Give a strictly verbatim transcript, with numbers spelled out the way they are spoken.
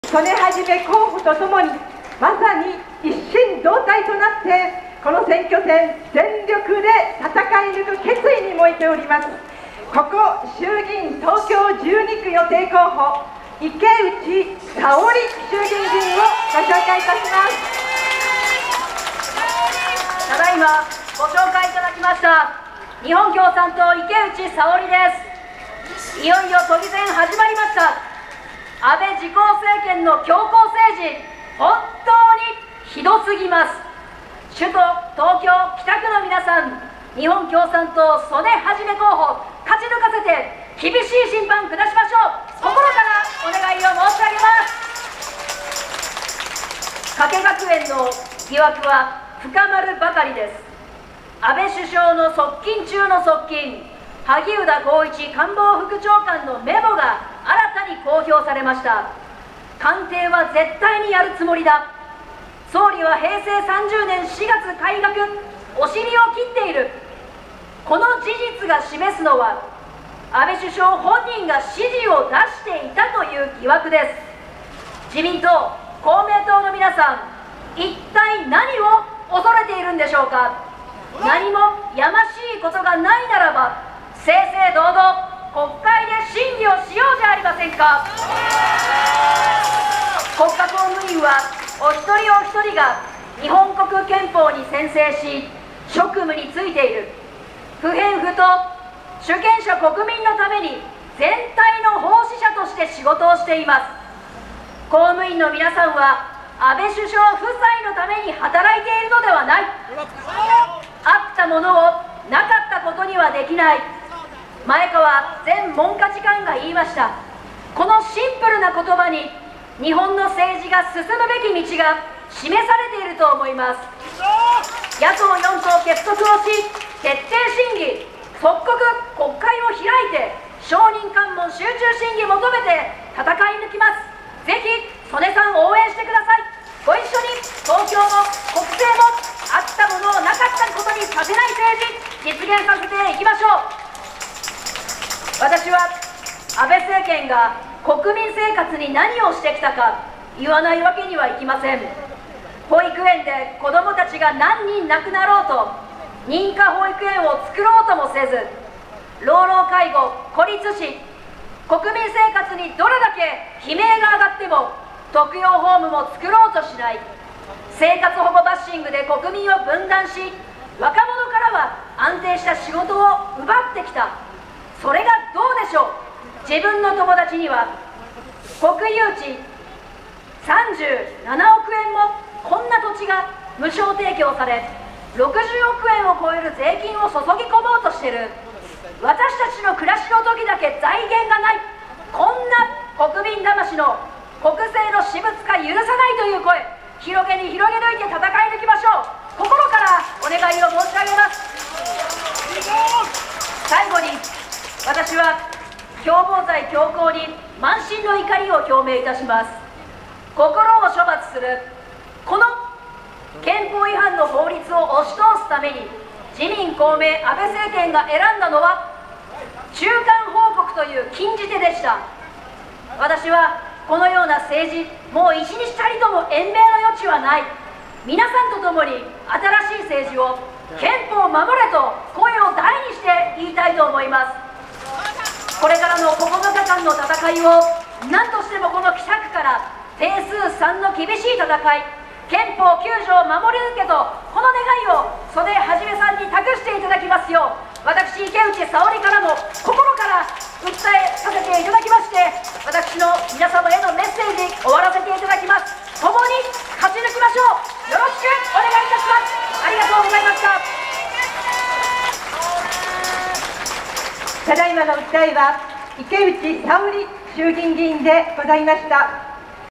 曽根はじめ候補とともに、まさに一心同体となって、この選挙戦、全力で戦い抜く決意に燃えております。ここ衆議院東京じゅうにく予定候補、池内沙織衆議院議員をご紹介いたします。 ただいまご紹介いただきました日本共産党池内沙織です。いよいよ都議選始まりました。安倍自公政権の強硬政治、本当にひどすぎます。首都東京北区の皆さん、日本共産党曽根はじめ候補、勝ち抜かせて厳しい審判下しましょう。心からお願いを申し上げます。加計学園の疑惑は深まるばかりです。安倍首相の側近中の側近、萩生田光一官房副長官のメモが新たに公表されました。官邸は絶対にやるつもりだ。総理はへいせいさんじゅうねんしがつ改革、お尻を切っている。この事実が示すのは、安倍首相本人が指示を出していたという疑惑です。自民党、公明党の皆さん、一体何を恐れているんでしょうか。何もやましいことがないならば、正々堂々、国会で審議をしようじゃありませんか。国家公務員は、お一人お一人が日本国憲法に宣誓し、職務に就いている。不偏不党、主権者国民のために全体の奉仕者として仕事をしています。公務員の皆さんは安倍首相夫妻のために働いているのではない。あったものをなかったことにはできない。前川前文科次官が言いました。このシンプルな言葉に日本の政治が進むべき道が示されていると思います。野党よん党結束をし、徹底審議、即刻国会を開いて、証人喚問集中審議求めて戦い抜きます。ぜひ曽根さん応援してください。ご一緒に東京も国政もあったものをなかったことにさせない政治、実現させていきましょう。私は安倍政権が国民生活に何をしてきたか言わないわけにはいきません。保育園で子どもたちが何人亡くなろうと、認可保育園を作ろうともせず、老老介護、孤立死、国民生活にどれだけ悲鳴が上がっても特養ホームも作ろうとしない、生活保護バッシングで国民を分断し、若者からは安定した仕事を奪ってきた。それがどうでしょう。自分の友達には国有地さんじゅうななおくえんもこんな土地が無償提供され、ろくじゅうおくえんを超える税金を注ぎ込もうとしている。私たちの暮らしの時だけ財源がない。こんな国民魂の国政の私物化許さないという声、広げに広げ抜いて戦い抜きましょう。心からお願いを申し上げます。最後に、私は共謀罪強行に満身の怒りを表明いたします。心を処罰するこの憲法違反の法律を押し通すために、自民公明安倍政権が選んだのは中間報告という禁じ手でした。私はこのような政治、もう一日たりとも延命の余地はない。皆さんと共に新しい政治を、憲法を守れと声を大にして言いたいと思います。これからのここのかかんの戦いを、何としてもこの記者区から定数さんの厳しい戦い、憲法きゅうじょうを守り抜けと、この願いを曽根はじめさんに託していただきますよう、私池内沙織からも心から訴えさせていただきまして、私の皆様へのメッセージ終わらせていただきます。共に勝ち抜きましょう。よろしくお願いいたします。ありがとうございました。 ただいまの訴えは池内沙織衆議院議員でございました。